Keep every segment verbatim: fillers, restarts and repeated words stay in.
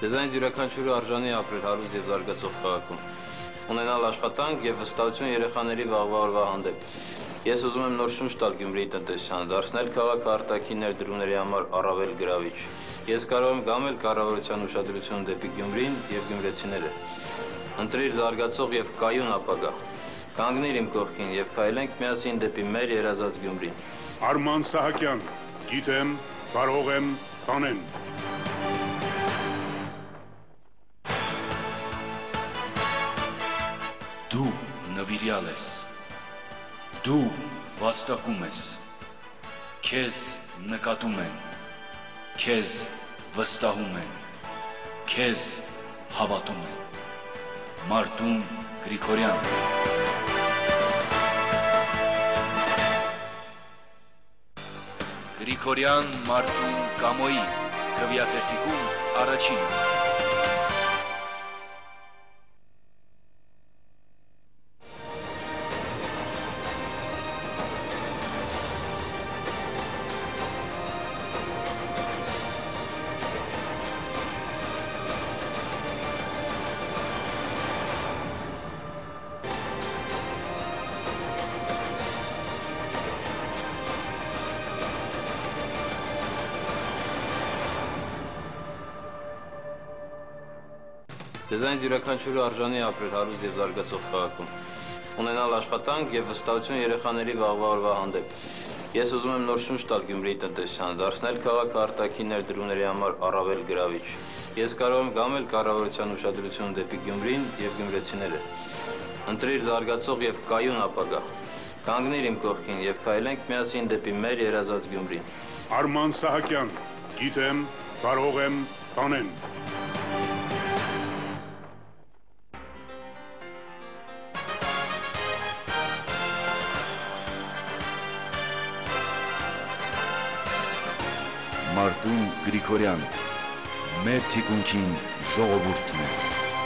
Դեզայնից յուրաքանչյուրը արժանի ապրել հարուստ և զարգացող քաղաքում, ունենալ աշխատանք և վստահություն երեխաների վաղվա օրվա հանդեպ։ Ես ուզում եմ նոր շունչ տալ Գյումրիի տնտեսությանը, դարձնել քաղաքը արտաքին ներդրումների համար առավել գրավիչ։ Ես կարող եմ կամել կառավարության ուշադրությունը դեպի Գյումրին և գյումրեցիները։ Ընտրիր զարգացող և կայուն ապագա։ Կանգնիր իմ կողքին և քայլենք միասին դեպի մեր երազած Գյումրին։ Արման Սահակյան, գիտեմ, կարող եմ, կանեմ։ Դու նվիրյալ ես, դու վաստակում ես, քեզ նկատում են, քեզ վստահում են, քեզ հավատում են։ Մարտուն Գրիգորյան։ Գրիգորյան Մարտուն Կամոյի քվեաթերթիկում առաջին։ Դեզայնից յուրաքանչյուրը արժանի ապրել հարուստ և զարգացող քաղաքում, ունենալ աշխատանք և վստահություն երեխաների վաղվա օրվա հանդեպ։ Ես ուզում եմ նոր շունչ տալ Գյումրիի տնտեսությանը, դարձնել քաղաքը արտաքին ներդրումների համար առավել գրավիչ։ Ես կարող եմ կամել կառավարության ուշադրությունը դեպի Գյումրին և գյումրեցիները։ Ընտրիր զարգացող և կայուն ապագա։ Կանգնիր իմ կողքին և քայլենք միասին դեպի մեր երազած Գյումրին։ Արման Սահակյան, գիտեմ, կարող եմ, կանեմ։ Մարտուն Գրիգորյան, մեր թիկունքին ժողովուրդն է։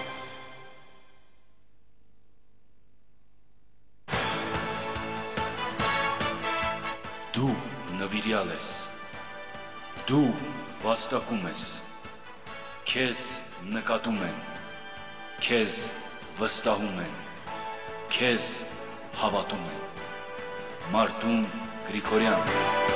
Դու նվիրյալ ես, դու վաստակում ես, քեզ նկատում են, քեզ վստահում են, քեզ հավատում են։ Մարտուն Գրիգորյան։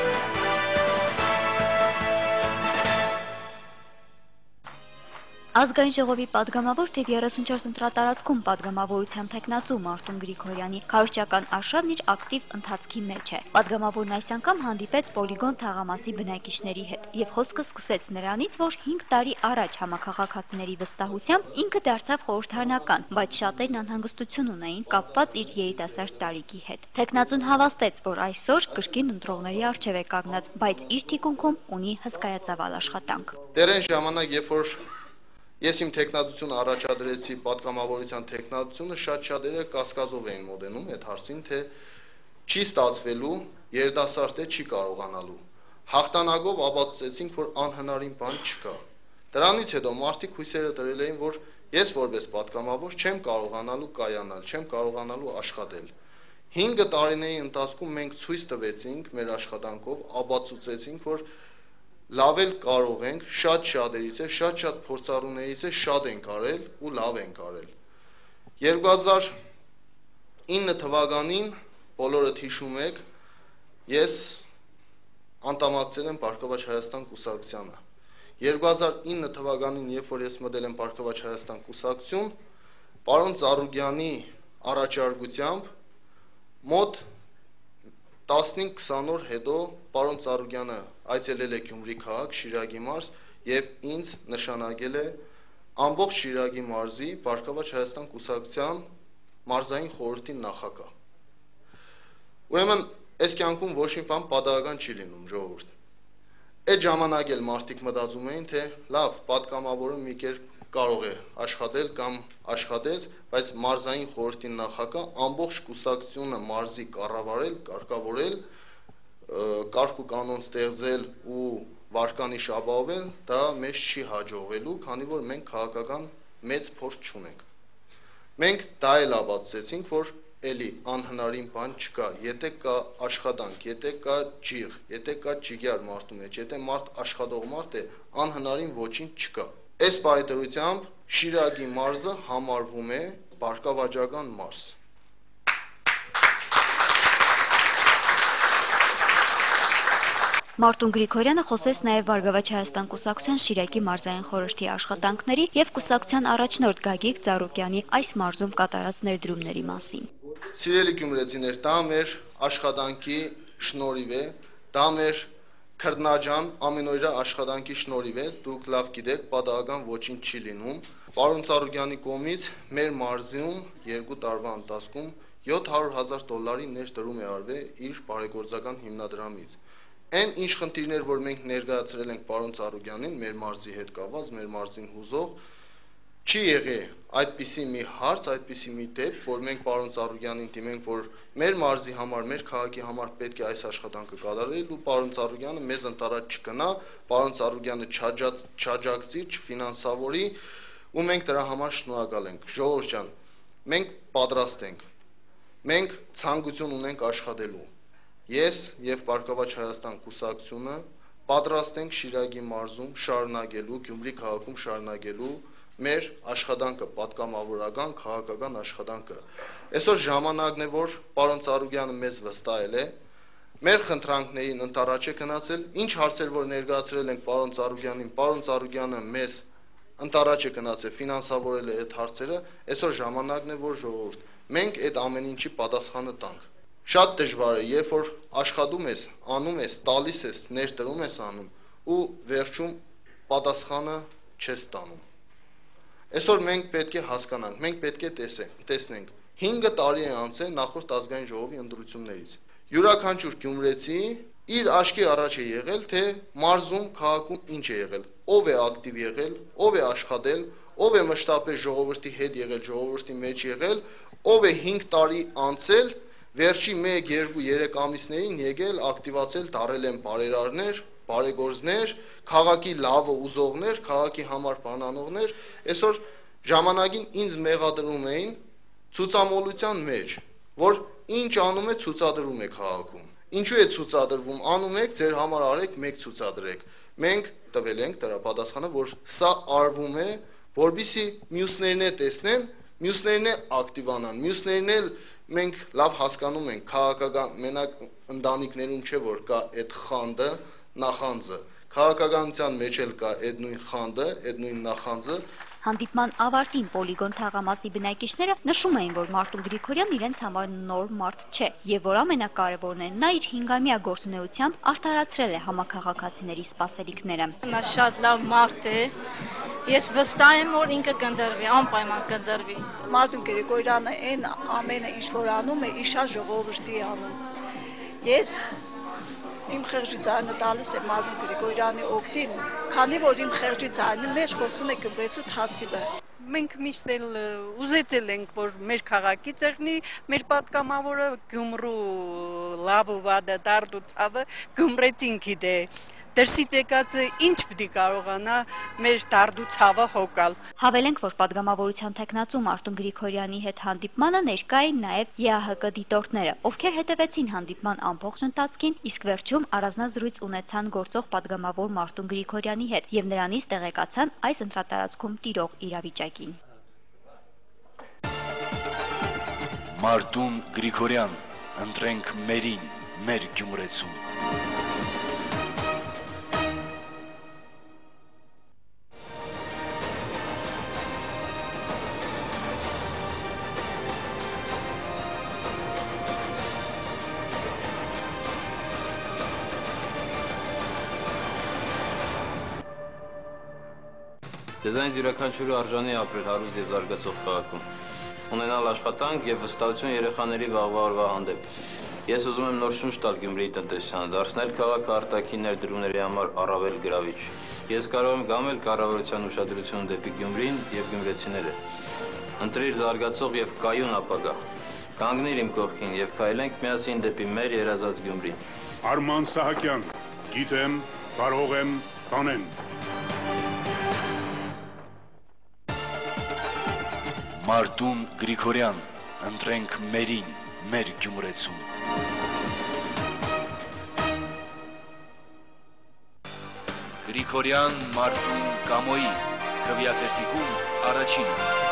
Ազգային ժողովի պատգամավոր թիվ երեսունչորս ընտրատարածքում պատգամավորության թեկնածու Մարտուն Գրիգորյանի քարոզչական արշավն իր ակտիվ ընթացքի մեջ է։ Պատգամավորն այս անգամ հանդիպեց Պոլիգոն թաղամասի բնակիչների հետ եւ խոսքը սկսեց նրանից, որ հինգ տարի առաջ համաքաղաքացիների վստահությամբ ինքը դարձավ խորհրդարանական, բայց շատերն անհանգստություն ունեին կապված իր երիտասարդ տարիքի հետ։ Թեկնածուն հավաստեց, որ այսօր կրկին ընտրողների առջև է կանգնած, բայց իր թիկունքում ունի հսկայածավալ աշխատանք։ Դեռ այն ժամանակ, երբ որ ես իմ թեկնածությունը առաջադրեցի պատգամավորության թեկնածությունը, շատ շատերը կասկածով էին մոտենում այդ հարցին, թե չի ստացվելու, երիտասարդ է, չի կարողանալու։ Հաղթանակով ապացուցեցինք, որ անհնարին բան չկա։ Դրանից հետո մարդիկ հույսերը տրել էին, որ ես որպես պատգամավոր չեմ կարողանալու կայանալ, չեմ կարողանալու աշխատել։ Հինգ տարիների ընթացքում մենք ցույց տվեցինք մեր աշխատանքով, ապացուցեցինք, որ լավ էլ կարող ենք, շատ շատերից է, շատ-շատ փորձառուներից է, շատ ենք արել ու լավ ենք արել։ երկու հազար ինը թվականին, բոլորդ հիշում եք, ես անդամակցել եմ Բարգավաճ Հայաստան կուսակցությանը։ երկու հազար ինը թվականին, երբ որ ես մտել եմ Բարգավաճ Հայաստան կուսակցություն, պարոն Ծառուկյանի առաջարկությամբ մոտ տասնհինգ քսան օր հետո պարոն Ծառուկյանը այցելել է Գյումրի քաղաք, Շիրակի մարզ եւ ինձ նշանակել է ամբողջ Շիրակի մարզի Բարգավաճ Հայաստան կուսակցության մարզային խորհրդի նախագահ։ Ուրեմն այս կյանքում ոչ մի բան պատահական չի լինում, ժողովուրդ։ Այդ ժամանակ էլ մարդիկ մտածում էին, թե լավ, պատգամավորը մի կերպ կարող է աշխատել կամ աշխատեց, բայց մարզային խորհրդի նախագահ ամբողջ կուսակցությունը մարզի կառավարել, կարգավորել, կարգ ու կանոն ստեղծել ու վարկանիշ ապահովել, դա մեզ չի հաջողվելու, քանի որ մենք քաղաքական մեծ փորձ չունենք։ Մենք դա էլ ապացուցեցինք, որ էլի անհնարին բան չկա, եթե կա աշխատանք, եթե կա ջիղ, եթե կա ջիգյար մարդու մեջ, եթե մարդ աշխատող մարդ է, անհնարին ոչինչ չկա։ Այս պայծառությամբ Շիրակի մարզը համարվում է բարգավաճական մարզ։ Մարտուն Գրիգորյանը խոսեց նաև Բարգավաճ Հայաստան կուսակցության Շիրակի մարզային խորհրդի աշխատանքների եւ կուսակցության առաջնորդ Գագիկ Ծառուկյանի այս մարզում կատարած ներդրումների մասին։ Սիրելի գյումրեցիներ, դա մեր աշխատանքի շնորհիվ է, դա մեր քրտնաջան ամենօրյա աշխատանքի շնորհիվ է, դուք լավ գիտեք, պատահական ոչինչ չի լինում։ Պարոն Ծառուկյանի կողմից մեր մարզում երկու տարվա ընթացքում յոթ հարյուր հազար դոլարի ներդրում է արվել իր բարեգործական հիմնադրամից։ Այն ինչ խնդիրներ, որ մենք ներկայացրել ենք պարոն Ծառուկյանին, մեր մարզի հետ կապված, մեր մարզին հուզող, չի եղել այդպիսի մի հարց, այդպիսի մի դեպք, որ մենք պարոն Ծառուկյանին դիմենք, որ մեր մարզի համար, մեր քաղաքի համար պետք է այս աշխատանքը կատարել ու պարոն Ծառուկյանը մեզ ընտարած չկնա, պարոն Ծառուկյանը չաջակցի, չֆինանսավորի ու մենք դրա համար շնորհակալ ենք։ Ժողովուրդ ջան, մենք պատրաստ ենք, մենք ցանկություն ունենք աշխատելու։ Ես եւ Բարգավաճ Հայաստան կուսակցությունը պատրաստ ենք Շիրակի մարզում շարունակելու, Գյումրի քաղաքում շարունակելու մեր աշխատանքը, պատգամավորական, քաղաքական աշխատանքը։ Այսօր ժամանակն է, որ պարոն Ծառուկյանը մեզ վստահել է, մեր խնդրանքներին ընտառաջ է գնացել, ինչ հարցեր որ ներկայացրել ենք պարոն Ծառուկյանին, պարոն Ծառուկյանը մեզ ընտառաջ է գնացել, ֆինանսավորել է այդ հարցերը, այսօր ժամանակն է, որ ժողովուրդ, մենք այդ ամեն ինչի պատասխանը տանք։ Շատ դժվար է, երբ որ աշխատում ես, անում ես, տալիս ես, ներդրում ես անում ու վերջում պատասխանը չես տանում։ Այսօր մենք պետք է հասկանանք, մենք պետք է տեսնենք, հինգ տարի է անցել նախորդ ազգային ժողովի ընտրություններից։ Յուրաքանչյուր գյումրեցի իր աչքի առաջ է եղել, թե մարզում, քաղաքում ինչ է եղել, ով է ակտիվ եղել, ով է աշխատել, ով է մշտապես ժողովրդի հետ եղել, ժողովրդի մեջ եղել, ով է հինգ տարի անցել Վերջի մեկ, երկու, երեք ամիսներին եկել, ակտիվացել, դարել են բարերարներ, բարեգործներ, քաղաքի լավը ուզողներ, քաղաքի համար բանանողներ, այսօր ժամանակին ինձ մեղադրում էին ցուցամոլության մեջ, որ ինչ անում է ցուցադրում է քաղաքում։ Ինչու է ցուցադրվում, անում եք, ձեր համար արեք, մեկ ցուցադրեք։ Մենք տվել ենք դրա պատասխանը, որ սա արվում է, որպեսզի մյուսներն է տեսնեն, մյուսներն է ակտիվանան, մյուսներն էլ մենք լավ հասկանում ենք, քաղաքական մենակ ընտանիքներում չէ որ կա այդ խանդը, նախանձը, քաղաքականության մեջ էլ կա այդ նույն խանդը, այդ նույն նախանձը։ Հանդիպման ավարտին Պոլիգոն թաղամասի բնակիչները նշում էին, որ Մարտուն Գրիգորյանն իրենց համար նոր մարդ չէ եւ որ ամենակարևորն է, նա իր հինգամյա գործունեությամբ արդարացրել է համաքաղաքացիների սպասելիքները։ Նա շատ լավ մարդ է։ Ես վստահ եմ, որ ինքը կնդրվի, անպայման կնդրվի։ Մարտուն Գրիգորյանը այն ամենը ինչ որ անում է, իշա ժողովրդի անում։ Ես իմ խեղճի ձայնը տալիս եմ Մարտուն Գրիգորյանի օգտին, քանի որ իմ խեղճի ձայնի մեջ խոսում է գյումրեցու թասիբը։ Մենք միշտ էլ ուզեցել ենք, որ մեր քաղաքից եղնի, մեր պատգամավորը Գյումրու լավ ու վատը, դարդ ու ցավը գյումրեցին գիտե։ Դրսից եկածը ինչ պիտի կարողանա մեր դարդու ցավը հոգալ։ Հավելենք, որ պատգամավորության տեխնացու Մարտուն Գրիգորյանի հետ հանդիպմանը ներկա էին նաև ԵԱՀԿ դիտորդները, ովքեր հետևեցին հանդիպման ամբողջ ընթացքին, իսկ վերջում առանձնազրույց ունեցան գործող պատգամավոր Մարտուն Գրիգորյանի հետ եւ նրանից տեղեկացան այս ընտրատարածքում տիրող իրավիճակին։ Մարտուն Գրիգորյան, ընտրենք մերին, մեր Գյումրեցուն։ Ձեզանից յուրաքանչյուրը արժանի ապրել հարուստ եւ զարգացող քաղաքում, ունենալ աշխատանք եւ վստահություն երեխաների վաղվա օրվա հանդեպ։ Ես ուզում եմ նոր շունչ տալ Գյումրիի տնտեսությանը, դարձնել քաղաքը արտաքին ներդրումների համար առավել գրավիչ։ Ես կարող եմ գամել կառավարության ուշադրությունը դեպի Գյումրին եւ գյումրեցիները։ Ընտրիր զարգացող եւ կայուն ապագա։ Կանգնիր իմ կողքին եւ քայլենք միասին դեպի մեր երազած Գյումրին։ Արման Սահակյան, գիտեմ, կարող եմ, կանեմ։ Մարտուն Գրիգորյան, ընտրենք մերին, մեր Գյումրեցուն։ Գրիգորյան Մարտուն Կամոյի, Քվեաթերթիկում առաջինը։